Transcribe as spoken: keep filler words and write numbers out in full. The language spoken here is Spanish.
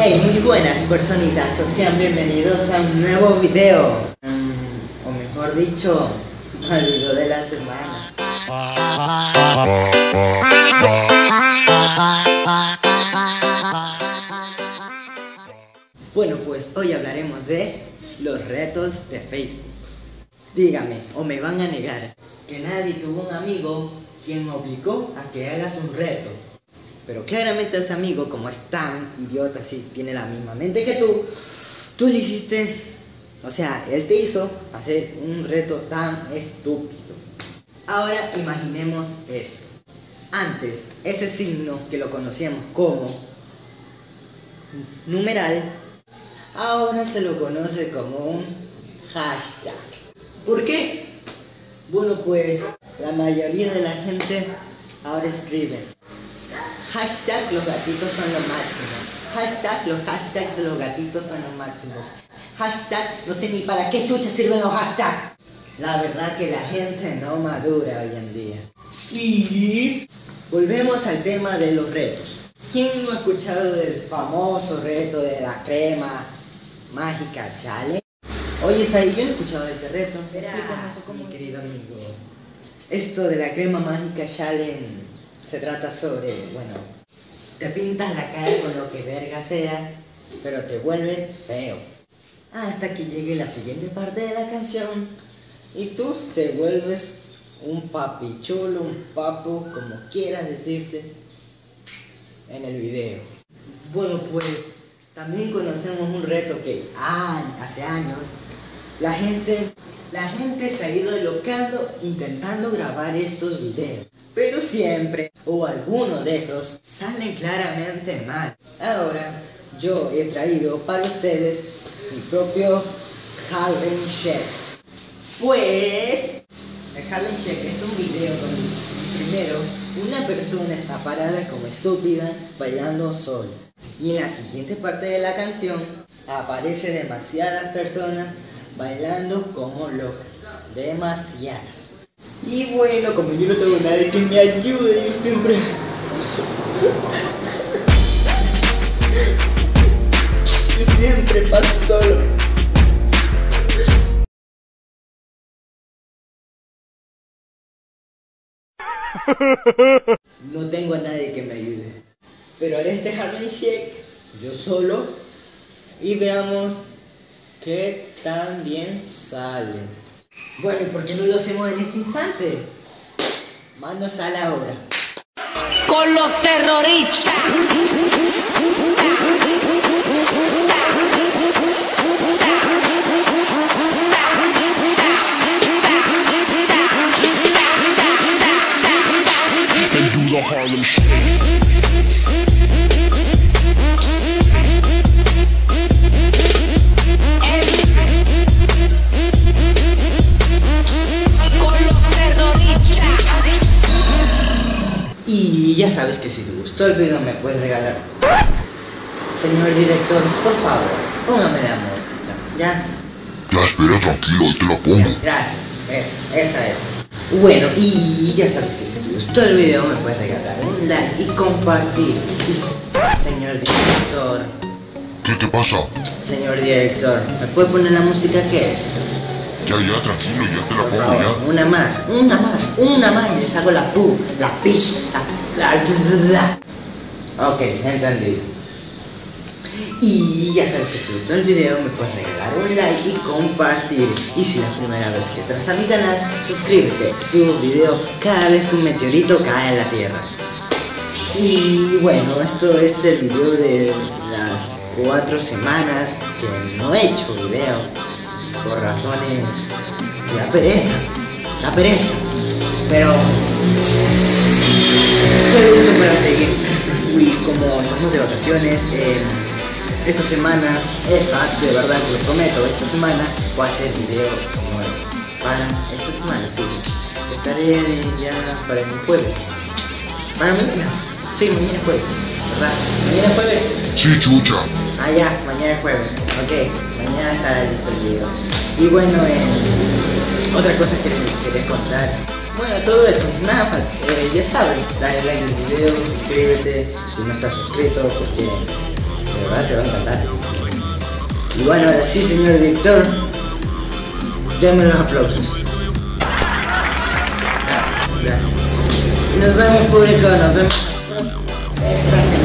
Hey, muy buenas personitas, sean bienvenidos a un nuevo video. Mm, o mejor dicho, al video de la semana. Bueno, pues hoy hablaremos de los retos de Facebook. Dígame, o me van a negar, que nadie tuvo un amigo quien me obligó a que hagas un reto. Pero claramente ese amigo, como es tan idiota, si tiene la misma mente que tú, tú le hiciste, o sea, él te hizo hacer un reto tan estúpido. Ahora imaginemos esto. Antes, ese signo que lo conocíamos como numeral, ahora se lo conoce como un hashtag. ¿Por qué? Bueno, pues la mayoría de la gente ahora escribe hashtag los gatitos son los máximos. Hashtag los hashtags de los gatitos son los máximos. Hashtag no sé ni para qué chucha sirven los hashtags. La verdad que la gente no madura hoy en día. Y volvemos al tema de los retos. ¿Quién no ha escuchado del famoso reto de la crema mágica challenge? Oye, Sai, yo no he escuchado de ese reto. Verás, mi querido amigo. Esto de la crema mágica challenge se trata sobre, bueno, te pintas la cara con lo que verga sea, pero te vuelves feo. Hasta que llegue la siguiente parte de la canción y tú te vuelves un papi chulo, un papu, como quieras decirte, en el video. Bueno, pues también conocemos un reto que ah, hace años la gente, la gente se ha ido locando intentando grabar estos videos. Pero siempre, o alguno de esos, salen claramente mal. Ahora, yo he traído para ustedes mi propio Harlem Shake. Pues, el Harlem Shake es un video donde, primero, una persona está parada como estúpida, bailando sola. Y en la siguiente parte de la canción, aparece demasiadas personas bailando como locas. Demasiadas. Y bueno, como yo no tengo nadie que me ayude, yo siempre... yo siempre paso solo. No tengo a nadie que me ayude. Pero haré este Harlem Shake yo solo y veamos qué tan bien sale. Bueno, ¿y por qué no lo hacemos en este instante? Manos a la obra. Con los terroristas. And do the Harlem Shake. Y ya sabes que si te gustó el video me puedes regalar. Señor director, por favor, póngame la música, ¿ya? Ya espera, tranquilo, ahí te la pongo. Gracias, esa, esa es. Bueno, y ya sabes que si te gustó el video me puedes regalar un like y compartir. Y, señor director. ¿Qué te pasa? Señor director, ¿me puede poner la música que es? Ya, ya, tranquilo, ya te la Por pongo favor, ya. una más, una más, una más, y les hago la pu, la pis, la, la, la, la. Ok, entendido. Y ya sabes que si te gustó el video me puedes regalar un like y compartir. Y si es la primera vez que entras a mi canal, suscríbete. Subo un video cada vez que un meteorito cae en la tierra. Y bueno, esto es el video de las cuatro semanas que no he hecho video. Por razones de la pereza, la pereza, pero estoy listo para seguir. Y como estamos de vacaciones, eh, esta semana, esta, de verdad que lo prometo, esta semana voy a hacer video nuevo. Para esta semana, sí. Estaré ya para el jueves. Para mañana, sí, mañana es jueves, ¿verdad? Mañana es jueves. Sí, chucha. Ah, ya, mañana es jueves. Ok, mañana estará listo el video. Y bueno, eh, otra cosa que les quería contar. Bueno, todo eso, nada más, eh, ya sabes, dale like al video, suscríbete si no estás suscrito, porque de verdad te va a encantar. Y bueno, ahora sí, señor director, denme los aplausos. Gracias. Y nos vemos, público, nos vemos esta semana.